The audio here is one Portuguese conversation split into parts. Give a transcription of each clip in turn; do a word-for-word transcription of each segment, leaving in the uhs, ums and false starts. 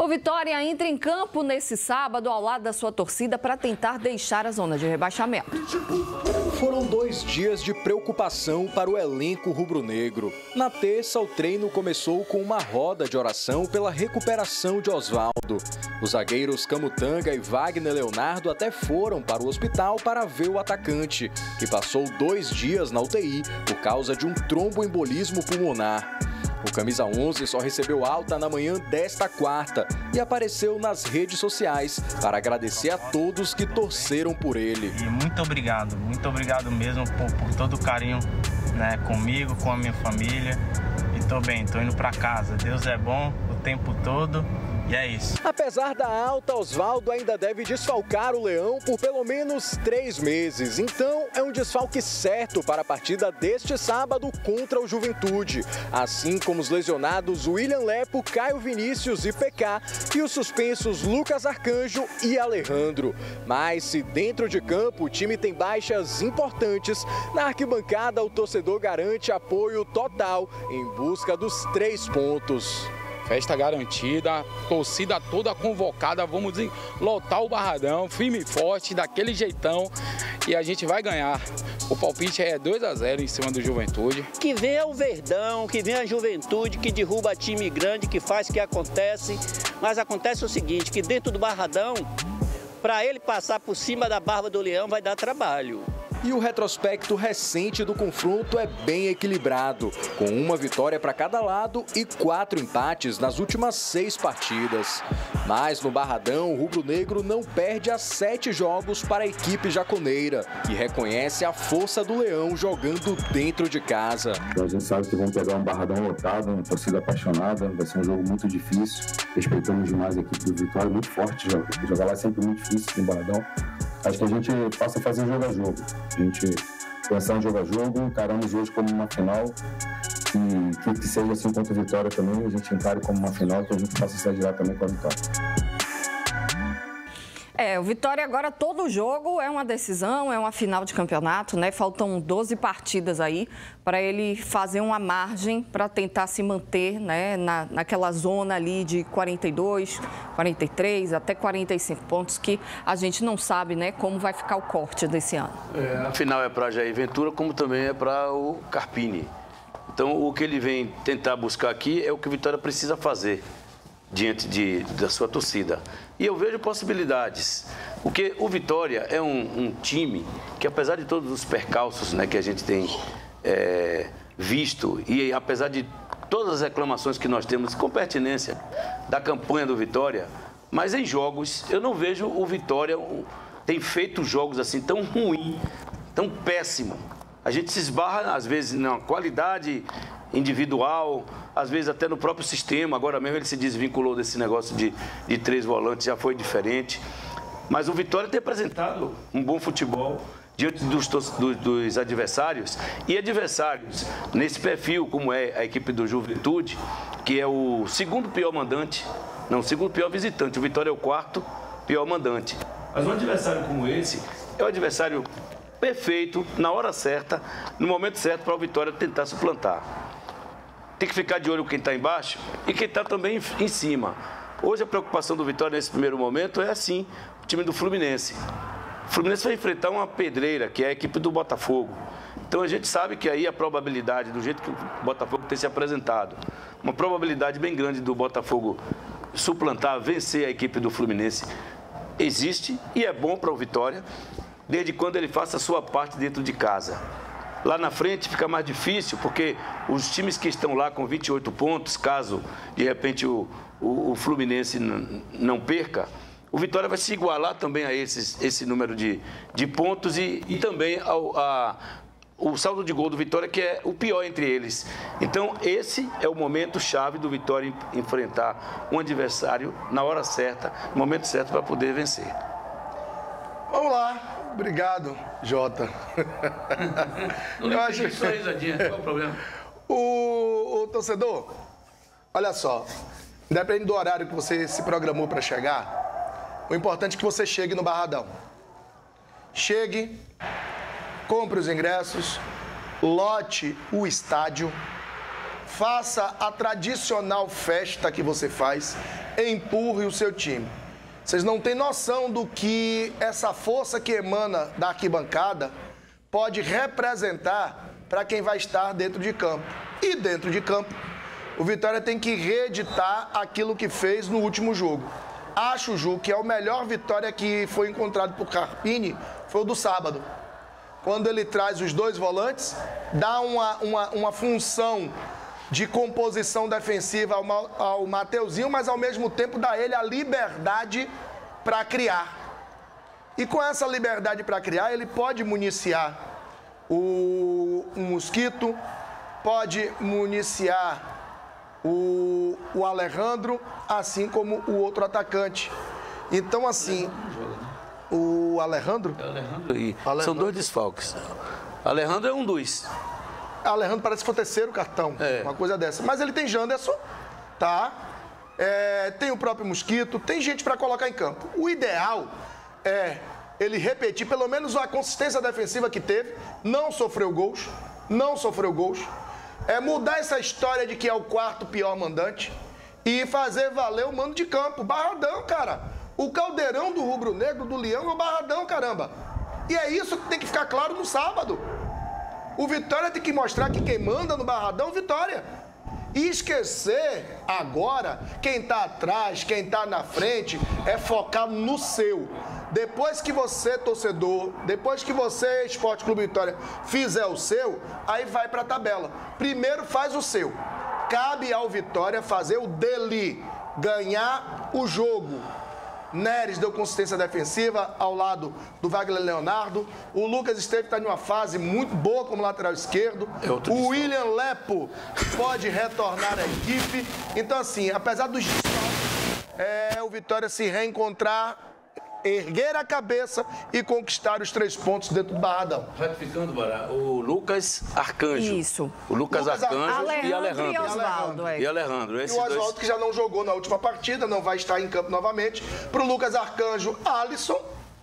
O Vitória entra em campo nesse sábado ao lado da sua torcida para tentar deixar a zona de rebaixamento. Foram dois dias de preocupação para o elenco rubro-negro. Na terça, o treino começou com uma roda de oração pela recuperação de Osvaldo. Os zagueiros Camutanga e Wagner Leonardo até foram para o hospital para ver o atacante, que passou dois dias na U T I por causa de um tromboembolismo pulmonar. O camisa onze só recebeu alta na manhã desta quarta e apareceu nas redes sociais para agradecer a todos que torceram por ele. E muito obrigado, muito obrigado mesmo por, por todo o carinho, né, comigo, com a minha família. E tô bem, tô indo para casa. Deus é bom o tempo todo. E é isso. Apesar da alta, Osvaldo ainda deve desfalcar o Leão por pelo menos três meses. Então, é um desfalque certo para a partida deste sábado contra o Juventude. Assim como os lesionados William Lepo, Caio Vinícius e P K e os suspensos Lucas Arcanjo e Alejandro. Mas se dentro de campo o time tem baixas importantes, na arquibancada o torcedor garante apoio total em busca dos três pontos. Festa garantida, torcida toda convocada, vamos lotar o Barradão, firme e forte, daquele jeitão, e a gente vai ganhar. O palpite é dois a zero em cima do Juventude. Que venha o Verdão, que venha a Juventude, que derruba time grande, que faz que acontece. Mas acontece o seguinte, que dentro do Barradão, para ele passar por cima da barba do Leão vai dar trabalho. E o retrospecto recente do confronto é bem equilibrado, com uma vitória para cada lado e quatro empates nas últimas seis partidas. Mas no Barradão, o rubro-negro não perde há sete jogos para a equipe jaconeira, que reconhece a força do Leão jogando dentro de casa. A gente sabe que vão pegar um Barradão lotado, uma torcida apaixonada, vai ser um jogo muito difícil. Respeitamos demais a equipe do Vitória, muito forte, jogar lá é sempre muito difícil no Barradão. Acho que a gente passa a fazer jogo a jogo. A gente pensar em jogo a jogo, encaramos hoje como uma final. E que seja assim contra a Vitória também, a gente encare como uma final, que a gente possa sair de lá também com a vitória. É, o Vitória agora todo jogo é uma decisão, é uma final de campeonato, né? Faltam doze partidas aí para ele fazer uma margem para tentar se manter, né, na, naquela zona ali de quarenta e dois, quarenta e três, até quarenta e cinco pontos, que a gente não sabe, né, como vai ficar o corte desse ano. É, a final é para Jair Ventura, como também é para o Carpini. Então, o que ele vem tentar buscar aqui é o que o Vitória precisa fazer diante de, da sua torcida. E eu vejo possibilidades, porque o Vitória é um, um time que, apesar de todos os percalços, né, que a gente tem é, visto, e apesar de todas as reclamações que nós temos com pertinência da campanha do Vitória, mas em jogos eu não vejo o Vitória tem feito jogos assim tão ruim, tão péssimo. A gente se esbarra, às vezes, na qualidade individual, às vezes até no próprio sistema. Agora mesmo ele se desvinculou desse negócio de, de três volantes, já foi diferente. Mas o Vitória tem apresentado um bom futebol diante dos, dos, dos adversários. E adversários nesse perfil, como é a equipe do Juventude, que é o segundo pior mandante, não, o segundo pior visitante. O Vitória é o quarto pior mandante. Mas um adversário como esse é o adversário perfeito, na hora certa, no momento certo para o Vitória tentar suplantar. Tem que ficar de olho quem está embaixo e quem está também em cima. Hoje a preocupação do Vitória nesse primeiro momento é assim, o time do Fluminense. O Fluminense vai enfrentar uma pedreira, que é a equipe do Botafogo. Então a gente sabe que aí a probabilidade, do jeito que o Botafogo tem se apresentado, uma probabilidade bem grande do Botafogo suplantar, vencer a equipe do Fluminense, existe e é bom para o Vitória, desde quando ele faça a sua parte dentro de casa. Lá na frente fica mais difícil, porque os times que estão lá com vinte e oito pontos, caso de repente o, o, o Fluminense não perca, o Vitória vai se igualar também a esses, esse número de, de pontos e, e também ao, a, o saldo de gol do Vitória, que é o pior entre eles. Então, esse é o momento chave do Vitória enfrentar um adversário na hora certa, no momento certo para poder vencer. Vamos lá. Obrigado, Jota. Não eu acho só risadinha, qual é o problema? O, o torcedor, olha só, independente do horário que você se programou para chegar, o importante é que você chegue no Barradão. Chegue, compre os ingressos, lote o estádio, faça a tradicional festa que você faz, empurre o seu time. Vocês não têm noção do que essa força que emana da arquibancada pode representar para quem vai estar dentro de campo. E dentro de campo, o Vitória tem que reeditar aquilo que fez no último jogo. Acho, Ju, que é o melhor Vitória que foi encontrado por Carpini foi o do sábado. Quando ele traz os dois volantes, dá uma, uma, uma função de composição defensiva ao, ao Mateuzinho, mas ao mesmo tempo dá a ele a liberdade para criar. E com essa liberdade para criar, ele pode municiar o, o Mosquito, pode municiar o, o Alejandro, assim como o outro atacante. Então, assim, o Alejandro... Alejandro e São dois desfalques. Alejandro é um dos... Alejandro parece que foi o terceiro cartão, é. Uma coisa dessa. Mas ele tem Janderson, tá? É, tem o próprio Mosquito, tem gente para colocar em campo. O ideal é ele repetir pelo menos a consistência defensiva que teve, não sofreu gols, não sofreu gols. É mudar essa história de que é o quarto pior mandante e fazer valer o mando de campo. Barradão, cara. O caldeirão do rubro-negro, do Leão, é o Barradão, caramba. E é isso que tem que ficar claro no sábado. O Vitória tem que mostrar que quem manda no Barradão é o Vitória. E esquecer agora quem está atrás, quem está na frente, é focar no seu. Depois que você, torcedor, depois que você, Esporte Clube Vitória, fizer o seu, aí vai para a tabela. Primeiro faz o seu. Cabe ao Vitória fazer o dele, ganhar o jogo. Neres deu consistência defensiva ao lado do Wagner Leonardo. O Lucas Esteves está em uma fase muito boa como lateral esquerdo. É o William Lepo pode retornar à equipe. Então, assim, apesar dos desfalques, é o Vitória se reencontrar, erguer a cabeça e conquistar os três pontos dentro do Barradão. Ratificando, Bará, o Lucas Arcanjo. Isso. O Lucas, Lucas Arcanjo Alejandro e Alejandro. E Osvaldo, é. E Alejandro. E o Osvaldo, dois... que já não jogou na última partida, não vai estar em campo novamente. Para o Lucas Arcanjo, Alisson,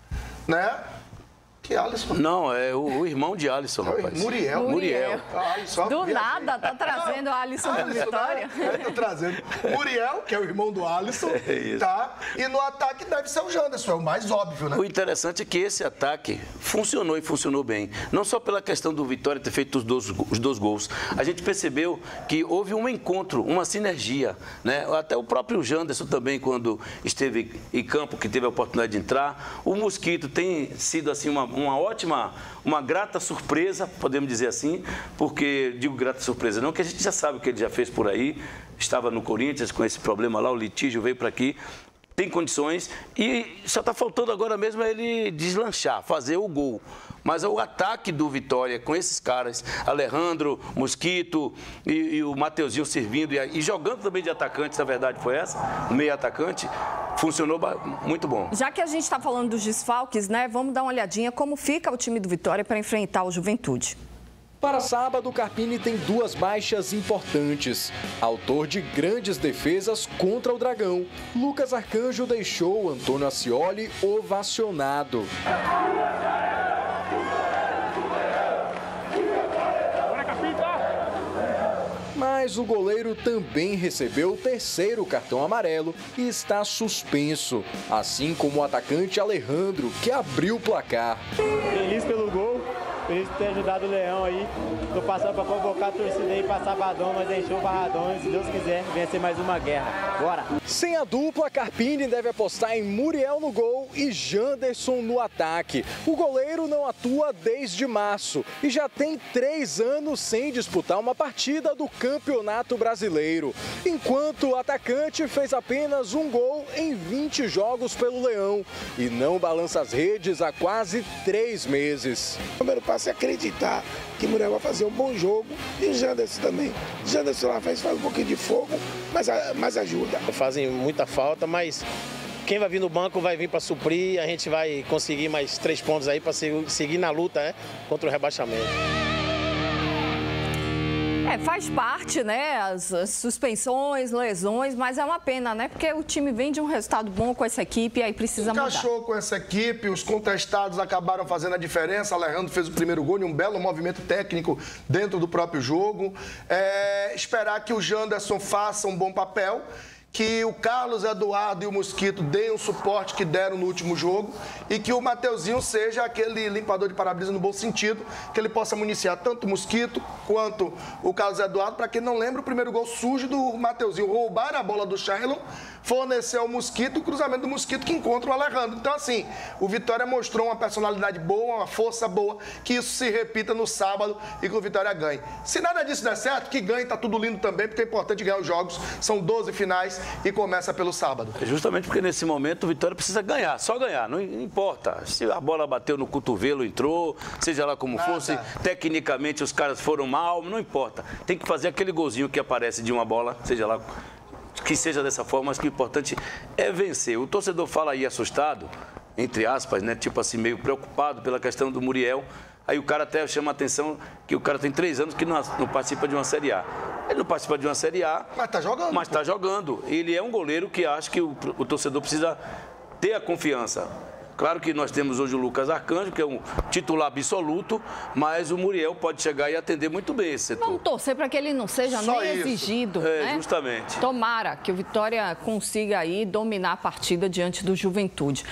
né? Que Alisson? Não, é o, o irmão de Alisson, rapaz. Muriel. Muriel. Alisson, do nada, tá trazendo o Alisson da Vitória. Né? Tá trazendo. Muriel, que é o irmão do Alisson, é isso. Tá? E no ataque deve ser o Janderson, é o mais óbvio, né? O interessante é que esse ataque funcionou e funcionou bem. Não só pela questão do Vitória ter feito os dois, os dois gols. A gente percebeu que houve um encontro, uma sinergia, né? Até o próprio Janderson também, quando esteve em campo, que teve a oportunidade de entrar. O Mosquito tem sido, assim, uma uma ótima, uma grata surpresa, podemos dizer assim, porque, digo grata surpresa não, que a gente já sabe o que ele já fez por aí, estava no Corinthians com esse problema lá, o litígio veio para aqui, tem condições e só está faltando agora mesmo ele deslanchar, fazer o gol. Mas o ataque do Vitória com esses caras, Alejandro, Mosquito e, e o Mateuzinho servindo e, e jogando também de atacante, se a verdade foi essa, meio atacante, funcionou muito bom. Já que a gente está falando dos desfalques, né, vamos dar uma olhadinha como fica o time do Vitória para enfrentar o Juventude. Para sábado, o Carpini tem duas baixas importantes. Autor de grandes defesas contra o Dragão, Lucas Arcanjo deixou o Antônio Ascioli ovacionado. Mas o goleiro também recebeu o terceiro cartão amarelo e está suspenso, assim como o atacante Alejandro, que abriu o placar. Feliz pelo gol, feliz por ter ajudado o Leão aí. Tô passando para convocar a torcida aí para Sabadão, mas deixou o Barradão e, se Deus quiser, vencer mais uma guerra. Bora! Sem a dupla, Carpini deve apostar em Muriel no gol e Janderson no ataque. O goleiro não atua desde março e já tem três anos sem disputar uma partida do Campeonato Brasileiro, enquanto o atacante fez apenas um gol em vinte jogos pelo Leão e não balança as redes há quase três meses. O primeiro passo é acreditar que Muriel vai fazer um bom jogo e o Janderson também. O Janderson lá faz, faz um pouquinho de fogo, mas, mas ajuda. Fazem muita falta, mas quem vai vir no banco vai vir para suprir e a gente vai conseguir mais três pontos aí para seguir na luta, né, contra o rebaixamento. É, faz parte, né? As, as suspensões, lesões, mas é uma pena, né? Porque o time vem de um resultado bom com essa equipe e aí precisa mudar. Encaixou com essa equipe, os contestados acabaram fazendo a diferença. Alejandro fez o primeiro gol e um belo movimento técnico dentro do próprio jogo. É, esperar que o Janderson faça um bom papel, que o Carlos Eduardo e o Mosquito deem o suporte que deram no último jogo e que o Mateuzinho seja aquele limpador de para-brisa no bom sentido, que ele possa municiar tanto o Mosquito quanto o Carlos Eduardo. Para quem não lembra, o primeiro gol sujo do Mateuzinho, roubar a bola do Shailon, fornecer ao Mosquito o cruzamento do Mosquito que encontra o Alejandro. Então, assim, o Vitória mostrou uma personalidade boa, uma força boa, que isso se repita no sábado e que o Vitória ganhe. Se nada disso der certo, que ganhe, tá tudo lindo também, porque é importante ganhar os jogos. São doze finais e começa pelo sábado. É justamente porque nesse momento o Vitória precisa ganhar, só ganhar, não importa. Se a bola bateu no cotovelo, entrou, seja lá como Nada. fosse, tecnicamente os caras foram mal, não importa. Tem que fazer aquele golzinho que aparece de uma bola, seja lá que seja dessa forma, mas que o importante é vencer. O torcedor fala aí assustado, entre aspas, né, tipo assim, meio preocupado pela questão do Muriel. Aí o cara até chama a atenção que o cara tem três anos que não, não participa de uma Série A. Ele não participa de uma Série A, mas tá jogando. Mas tá jogando. Ele é um goleiro que acha que o, o torcedor precisa ter a confiança. Claro que nós temos hoje o Lucas Arcanjo, que é um titular absoluto, mas o Muriel pode chegar e atender muito bem esse setor. Vamos torcer para que ele não seja Só nem isso. exigido. É, né? justamente. Tomara que o Vitória consiga aí dominar a partida diante do Juventude.